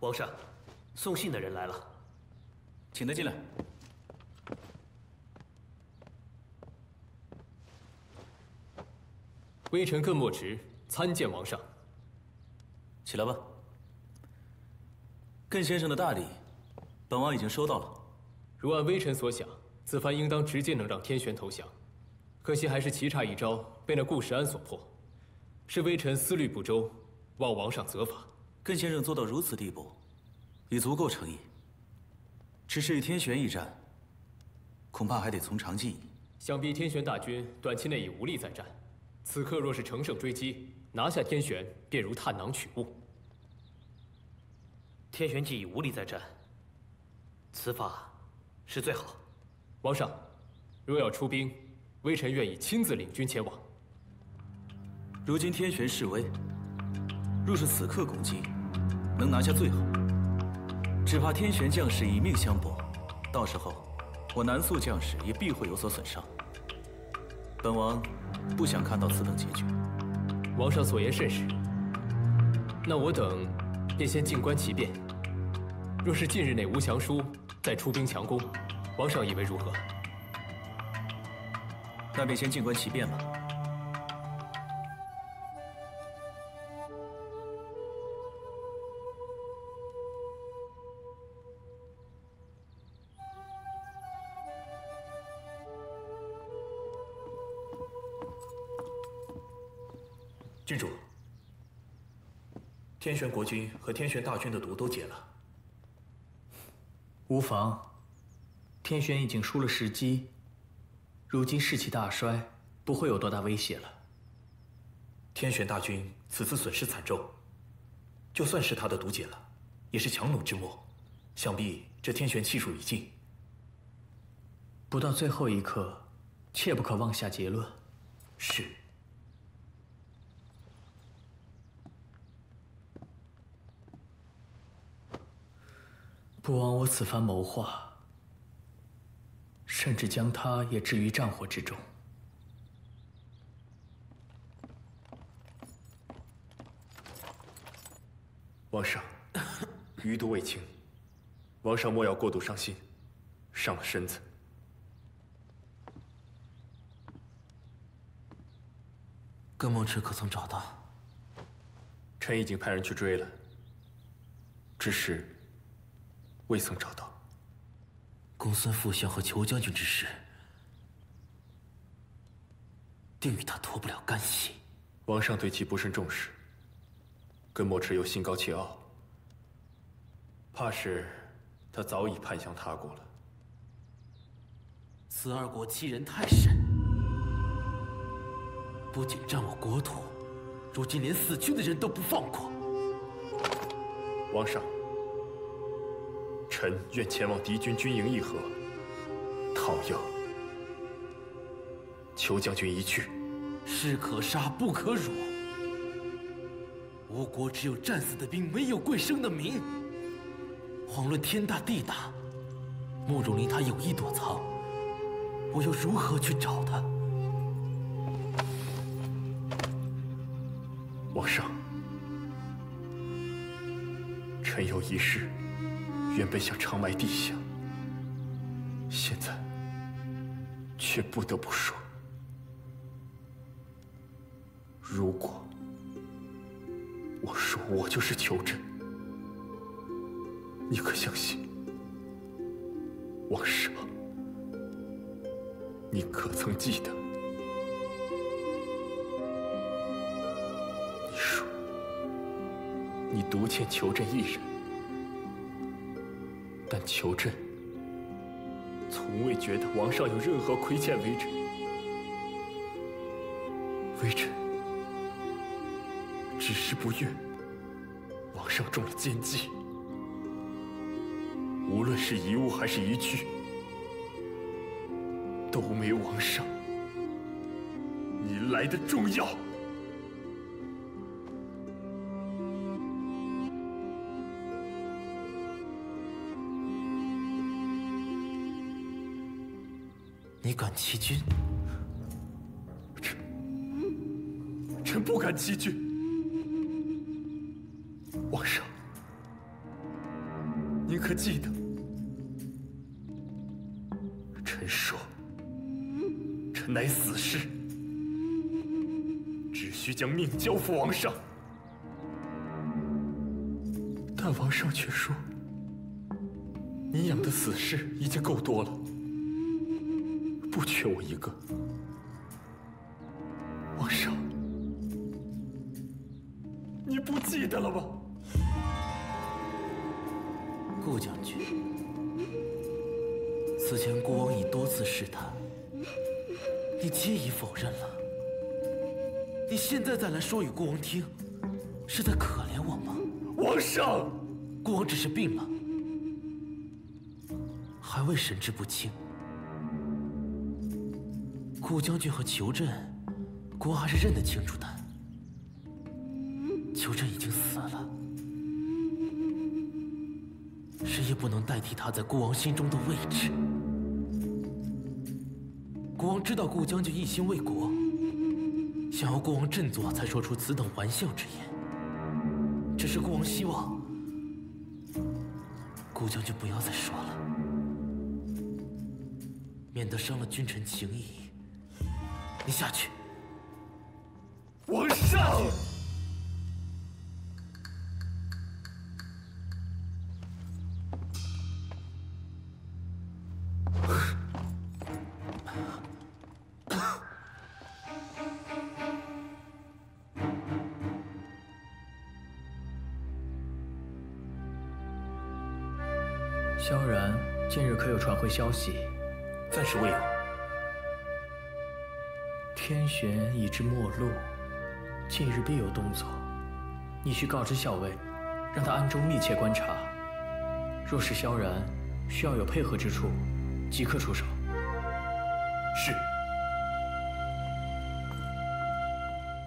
皇上，送信的人来了， 请他进来。 微臣艮墨直参见王上。 起来吧。艮先生的大礼，本王已经收到了。 如按微臣所想，此番应当直接能让天玄投降，可惜还是棋差一招，被那顾时安所破，是微臣思虑不周，望王上责罚。 艮先生做到如此地步，已足够诚意。只是与天玄一战，恐怕还得从长计议。 想必天玄大军短期内已无力再战，此刻若是乘胜追击，拿下天玄，便如探囊取物。 天玄既已无力再战，此法是最好。 王上，若要出兵，微臣愿意亲自领军前往。 如今天玄势微，若是此刻攻击，能拿下最好。只怕天玄将士以命相搏，到时候我南肃将士也必会有所损伤。本王不想看到此等结局。 王上所言甚是。那我等便先静观其变。若是近日内无降书，再出兵强攻，王上以为如何？ 那便先静观其变吧。 郡主，天玄国君和天玄大军的毒都解了。 无妨，天玄已经输了10击，如今士气大衰，不会有多大威胁了。 天玄大军此次损失惨重，就算是他的毒解了，也是强弩之末，想必这天玄气数已尽。 不到最后一刻，切不可妄下结论。 是。 不枉我此番谋划，甚至将他也置于战火之中。 王上，余毒未清，王上莫要过度伤心，伤了身子。 艮墨直可曾找到？ 臣已经派人去追了，只是未曾找到。 公孙副相和裘将军之事，定与他脱不了干系。 王上对其不甚重视，艮墨直又心高气傲，怕是他早已叛向他国了。 此二国欺人太甚，不仅占我国土，如今连死去的人都不放过。 王上，臣愿前往敌军军营议和，讨要裘将军一去。 士可杀不可辱，吴国只有战死的兵，没有贵生的民。遑论天大地大，慕容林他有意躲藏，我又如何去找他？ 王上，臣有一事，原本想长埋地下，现在却不得不说。如果我说我就是裘震，你可相信？王上，你可曾记得？你说你独欠裘震一人，但裘震从未觉得王上有任何亏欠微臣。微臣只是不愿王上中了奸计，无论是一物还是一具，都没王上你来的重要。 你敢欺君？ 臣不敢欺君。王上， 可记得？臣说，臣乃死士，只需将命交付王上。但王上却说，你养的死士已经够多了，不缺我一个。王上，你不记得了吗？ 顾将军，此前国王已多次试探，你皆已否认了。你现在再来说与国王听，是在可怜我吗？ 王上， 国王只是病了，还未神志不清。顾将军和裘振，国王还是认得清楚的。裘振已经死了，谁也不能代替他在国王心中的位置。国王知道顾将军一心为国，想要国王振作，才说出此等玩笑之言。只是国王希望顾将军不要再说了，免得伤了君臣情谊。你下去。 王上。 萧然近日可有传回消息？ 暂时未有。 天玄已至末路，近日必有动作。你需告知校尉，让他暗中密切观察。若是萧然需要有配合之处，即刻出手。 是。